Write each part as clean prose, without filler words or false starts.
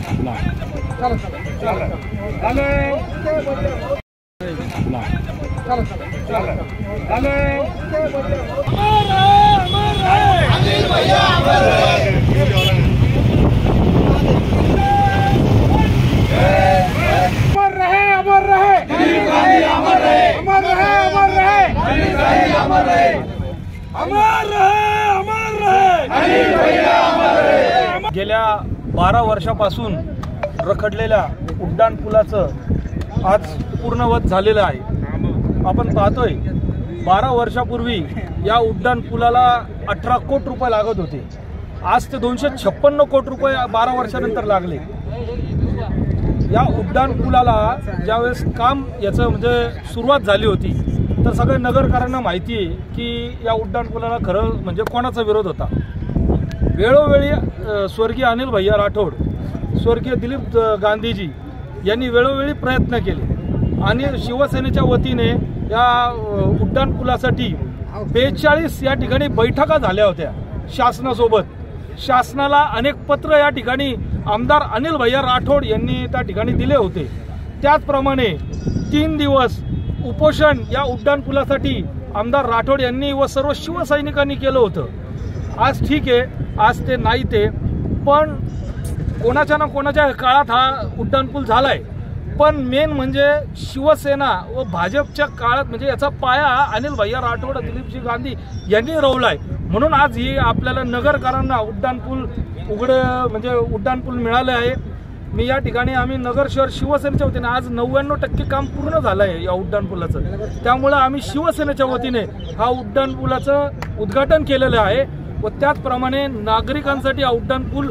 गेल्या 12 वर्षापासून रखडलेल्या उड्डाण पुलाचं आज पूर्णवत झालेलं आहे। आपण पाहतोय 12 वर्षापूर्वी या उड्डाण पुलाला 18 कोटी रुपये लागत होते, आज ते 256 कोटी रुपये 12 वर्षानंतर लागले। या उड्डाण पुलाला ज्यावेळेस काम याचं म्हणजे सुरुवात झाली होती तर सगळे नगरकरांना माहिती आहे की या उड्डाण पुलाला खरं म्हणजे कोणाचा विरोध होता। वेळोवेळी स्वर्गीय अनिल भैया राठोड, स्वर्गीय दिलीप गांधीजी यांनी वेळोवेळी प्रयत्न केले आणि शिवसेनेच्या वतीने या उड्डाण पुलासाठी 42 या ठिकाणी बैठका झाल्या होत्या शासनासोबत। शासनाला अनेक पत्र या ठिकाणी आमदार अनिल भैया राठोड यांनी त्या ठिकाणी दिले होते। त्याचप्रमाणे 3 दिवस उपोषण या उड्डाण पुलासाठी आमदार राठोड यांनी व सर्व शिवसैनिकांनी केलं होतं। आज ठीक आहे, आज ते नाही ते, पण कोणाच्या ना कोणाच्या काळात हा उड्डाण पूल झालाय, पण मेन म्हणजे शिवसेना व भाजपच्या काळात म्हणजे याचा पाया अनिल भैया राठोड, दिलीपजी गांधी यांनी रोवलाय। म्हणून आज ही आपल्याला नगरकरांना उड्डाण पूल म्हणजे उड्डाण पूल मिळाले आहे। मी या ठिकाणी आम्ही नगर शहर शिवसेनेच्या वतीने आज 99% काम पूर्ण झालं आहे या उड्डाण पुलाचं, त्यामुळे आम्ही शिवसेनेच्या वतीने हा उड्डाण पुलाचं उद्घाटन केलेलं आहे व त्याचप्रमाणे नागरिकांसाठी हा उड्डाण पूल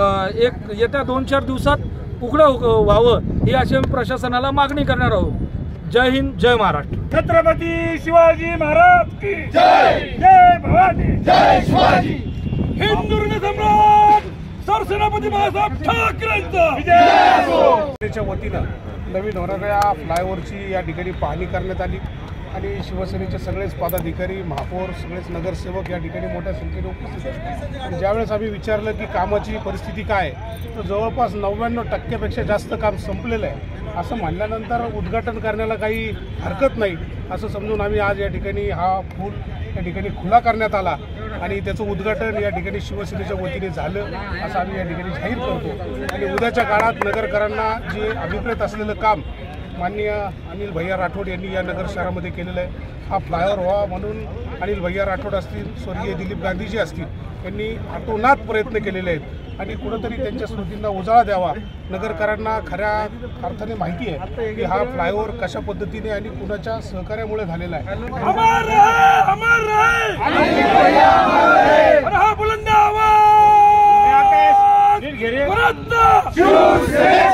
एक येत्या 2-4 दिवसात उघडं व्हावं ही अशी आम्ही प्रशासनाला मागणी करणार आहोत। जय हिंद, जय महाराष्ट्र। छत्रपती शिवाजी महाराज की जय। जय भवानी, जय शिवाजी। हिंदुर्ग सम्राट सरसेनापती बाळासाहेब ठाकरेंचा विजय असो। त्याच्या वतीनं नवीन होणाऱ्या फ्लायओव्हरची या ठिकाणी पाहणी करण्यात आली आणि शिवसेनेचे सगळेच पदाधिकारी, महापौर, सगळेच नगरसेवक या ठिकाणी मोठ्या संख्येने उपस्थित होते। आणि ज्यावेळेस आम्ही विचारलं की कामाची परिस्थिती काय, तर जवळपास 99% पेक्षा जास्त काम संपलेलं आहे असं म्हणल्यानंतर उद्घाटन करण्याला काही हरकत नाही असं समजून आम्ही आज या ठिकाणी हा पूल या ठिकाणी खुला करण्यात आला आणि त्याचं उद्घाटन या ठिकाणी शिवसेनेच्या वतीने झालं असं आम्ही या ठिकाणी जाहीर करतो। आणि उद्याच्या काळात नगरकरांना जे अभिप्रेत असलेलं काम माननीय अनिल भैया राठोड यांनी या नगर शहरामध्ये केलेलं आहे, हा फ्लायओव्हर व्हावा म्हणून अनिल भैया राठोड असतील, स्वर्गीय दिलीप गांधीजी असतील यांनी अतोनात प्रयत्न केलेले आहेत आणि कुठंतरी त्यांच्या स्मृतींना उजाळा द्यावा। नगरकरांना खऱ्या अर्थाने माहिती आहे की हा फ्लायओव्हर कशा पद्धतीने आणि कुणाच्या सहकार्यामुळे झालेला आहे। अमर रहे, अमर रहे, अनिल भैया अमर रहे। और हा बुलंद आवाज, शिवसेना